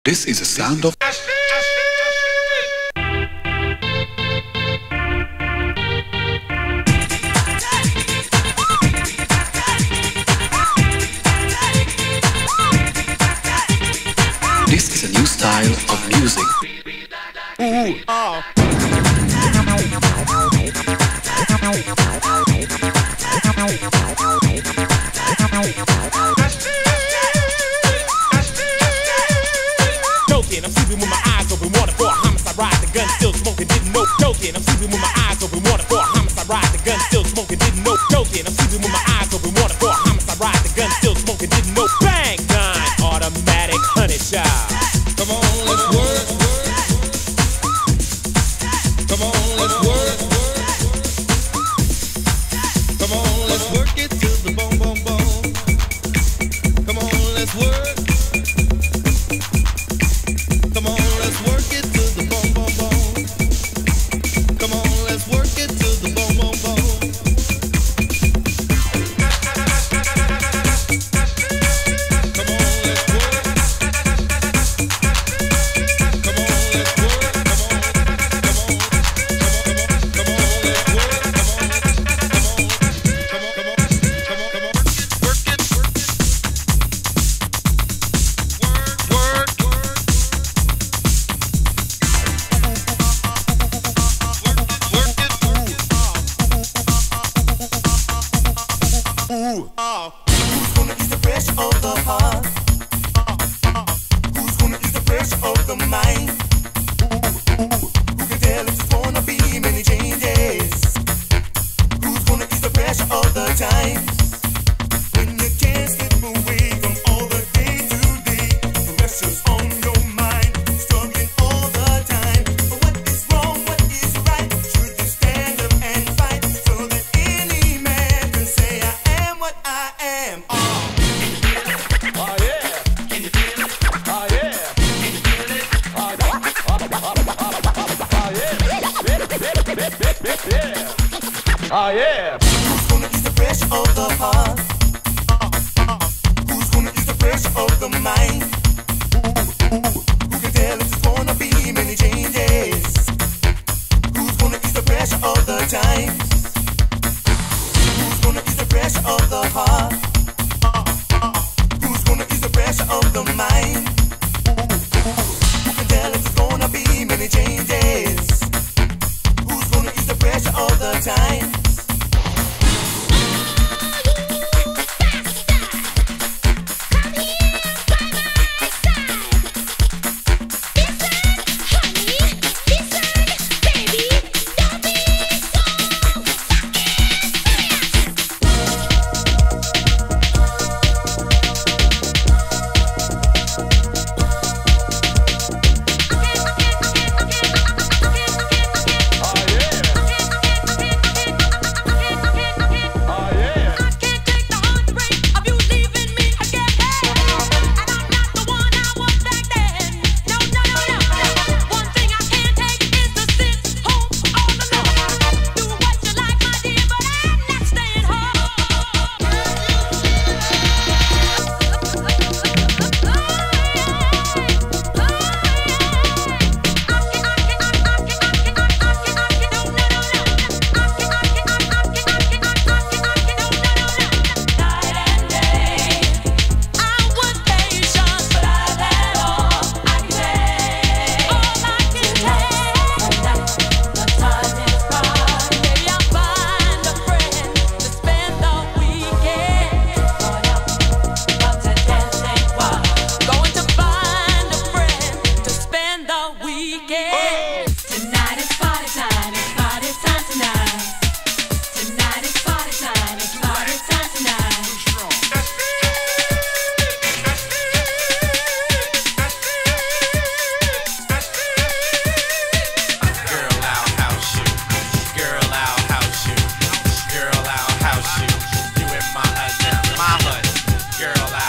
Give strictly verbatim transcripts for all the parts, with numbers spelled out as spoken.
This is the sound of This is a new style of music. Ooh, oh. Joking, I'm sleeping with my eyes open. Water for a homicide, ride the gun, still smoking, didn't know. Joking, I'm sleeping with my eyes open. Water for a homicide, ride the gun, still smoking, didn't know. Joking, I'm sleeping with my eyes open. Water for a homicide, ride the gun, still smoking, didn't know. Bang, gun, automatic, honey child. Come on, let's work. Come on, let's work. Come on, let's work it till the bone, bone, bone. Come on, let's work. Come on, let's work it till the bone, bone, bone. Come on, let's work it till the bone, bone, bone. Come on, let's work. Come on, let's work. Come on, come on, come on, come on, let's work. Come on, come on, come on, come on, come on, work it, work it, work, work, work. Who's gonna ease the pressure of the heart? Who's gonna ease the pressure of the mind? Who can tell if there's gonna be many changes? Who's gonna ease the pressure of the time? When you can't slip away from all the day to day, the pressure's on your mind, struggling all the time. But what is wrong, what is right? Should you stand up and fight so that any man can say I am what I am? Oh, Oh yeah. Can you feel it? Oh yeah. Can you feel it? Oh yeah. Oh yeah. who's gonna ease the pressure of the heart? Who's gonna ease the pressure of the mind? Who can tell if there's gonna be many changes? Who's gonna ease the pressure of the time? Who's gonna ease the pressure of the heart? Who's gonna ease the pressure of the mind? Who can tell if there's gonna be many changes? Who's gonna ease the pressure of the time?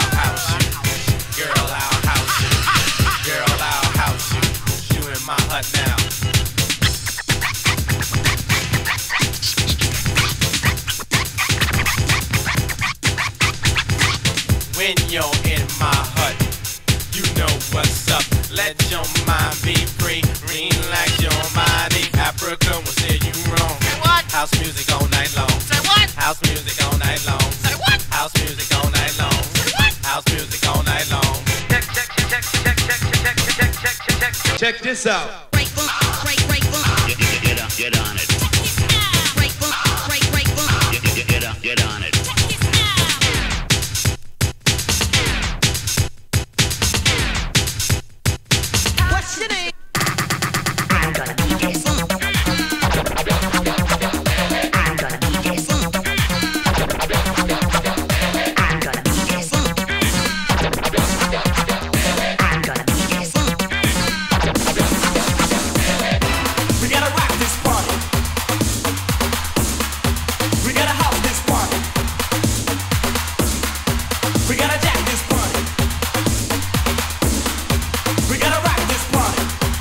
My hut let your mind be free. Relax your body. Africa will steer you wrong. Say what? House music all night long. Say what? House music all night long. Say what? House music all night long. Say what? House music all night long. Check, check, check, check, check, check, check, check, check, check, check. Check this out. Break boom, break, break boom. Get, get, get, up, get on it. Break boom, break, break boom. Get, get, get, up, get on it. What's your name? I'm gonna D J Funk. I'm gonna D J Funk. I'm gonna D J Funk. I'm gonna D J Funk. We gotta rock this party. We gotta house this party. We gotta jack this party. We gotta rock this party.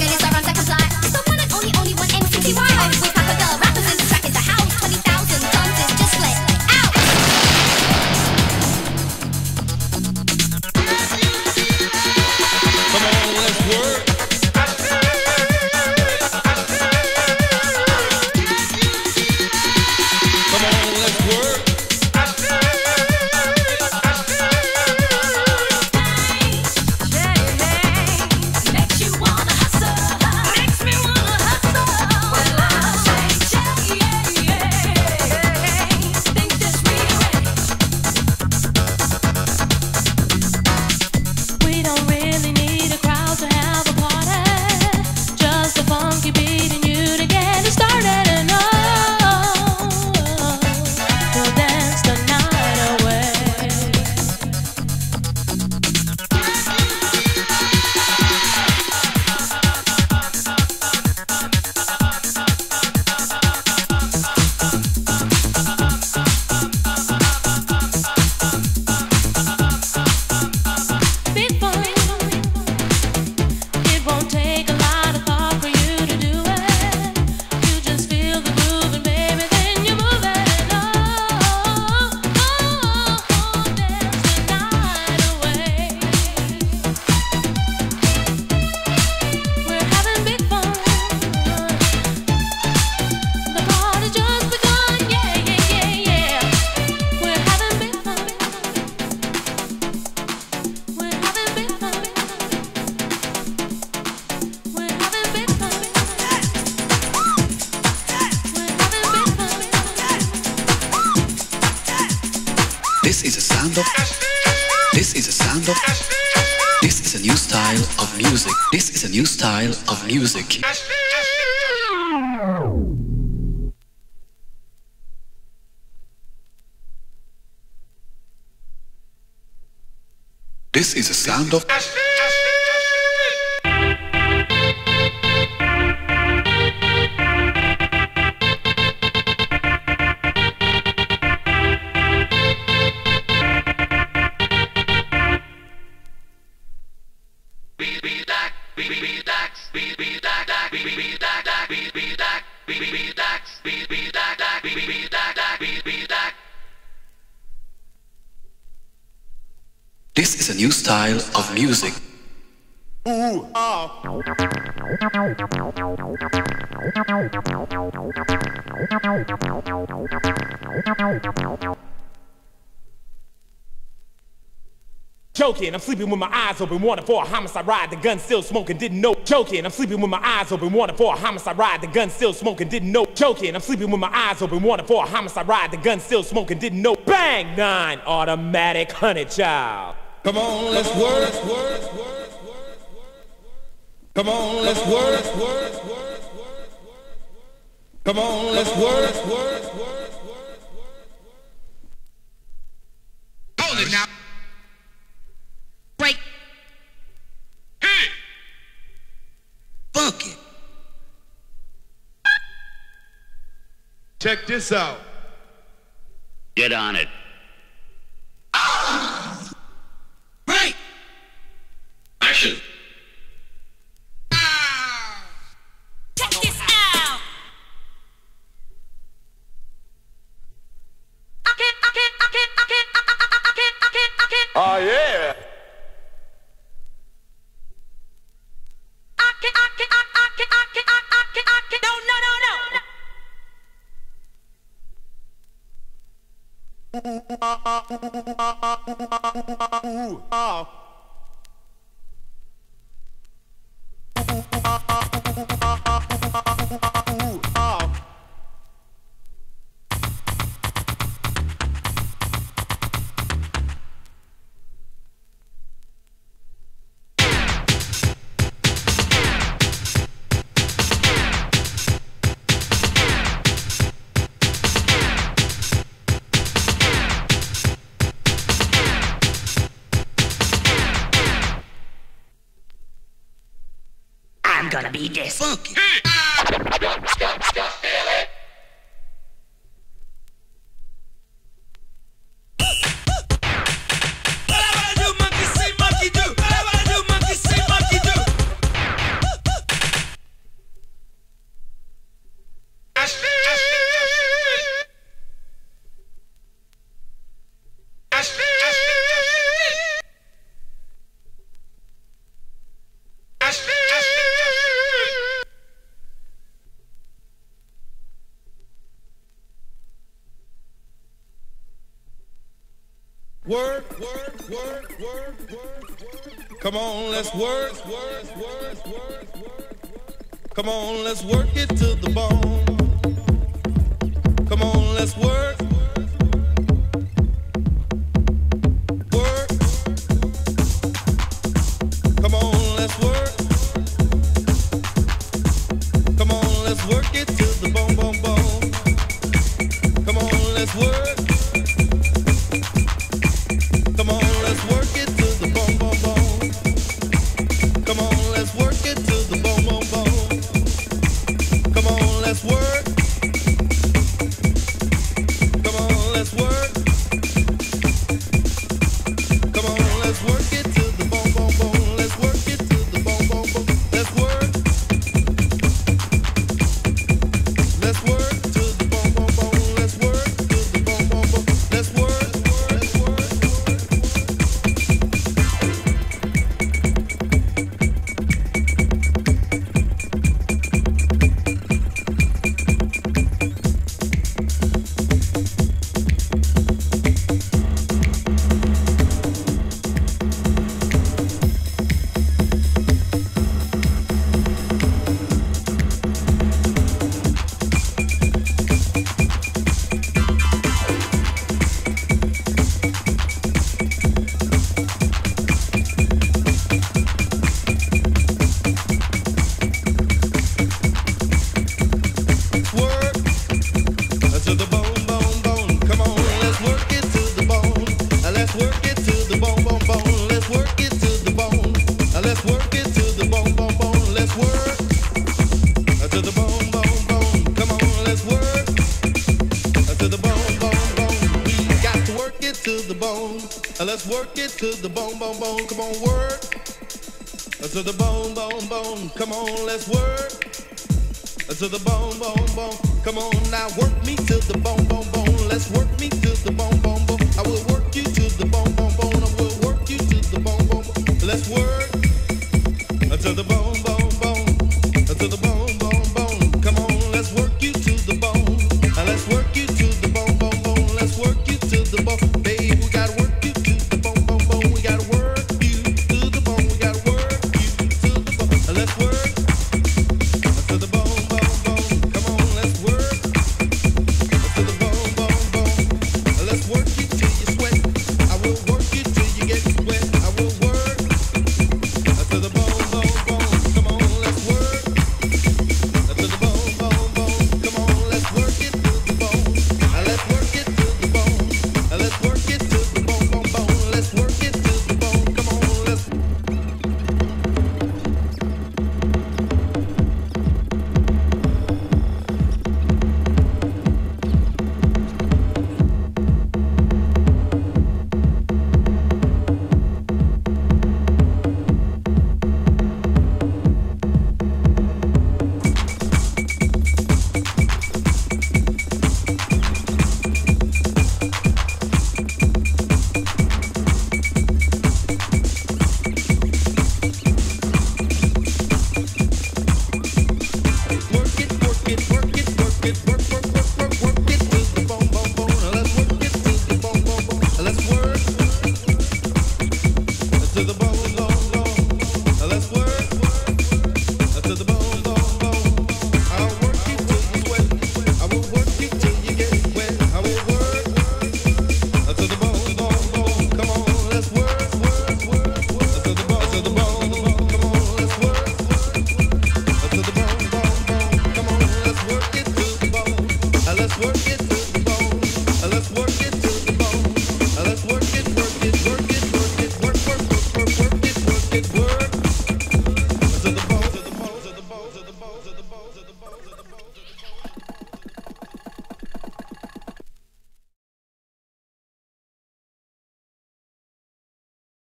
This is a sound of. This is a sound of. This is a new style of music. This is a new style of music. This is a sound of. This is a new style of music. Ooh, oh. Joking, I'm sleeping with my eyes open, wanted for a homicide ride, the gun still smoking, didn't know. Joking, I'm sleeping with my eyes open, wanted for a homicide ride, the gun still smoking, didn't know. Joking, I'm sleeping with my eyes open, wanted for a homicide ride, the gun still smoking, didn't know. Bang! Nine automatic honey child. Come on, let's work. Let's work. Let's work. Come on, let's work. Let's work. Let's work. Come on, let's work. Let's work. Let's work. Hold it now. Break. Hey. Funky. Check this out. Get on it. Right. Action. Check this out. I can't, I can't, I can't, I can't, I can't, I can't, I can't, I can't. Oh yeah. I can't, I can't, I can't, I can't, I can't, I can't. No, no, no, no. Ooh, oh. Ooh, oh. I'm gonna be this. Funky. work, work, work, work, work. Come on, let's work, work, work, work, work. Come on, let's work it to the bone. Come on, let's work. Work. Come on, let's work. Come on, let's work it to the bone, bone, bone. Come on, let's work. Come on, let's work it to the bone, bone, bone. Come on, let's work it to the bone, bone, bone. Come on, let's work. Come on, let's work. Come on, let's work it to the bone, bone, bone. Let's work it to the bone, bone, bone. Let's work. Let's work to the bone, bone, bone. Let's work to the bone, bone, bone. Let's work. Let's work. Let's work it to the bone, bone, bone. Come on, work to the bone, bone, bone. Come on, let's work to the bone, bone, bone. Come on now, work me to the bone, bone, bone. Let's work me to the bone, bone, bone. I will work.